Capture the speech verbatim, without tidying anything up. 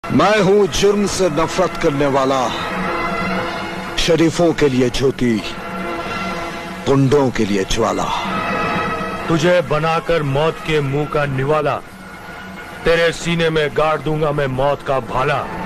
मैं हूं जुर्म से नफरत करने वाला, शरीफों के लिए ज्योति, गुंडों के लिए ज्वाला। तुझे बनाकर मौत के मुंह का निवाला, तेरे सीने में गाड़ दूंगा मैं मौत का भाला।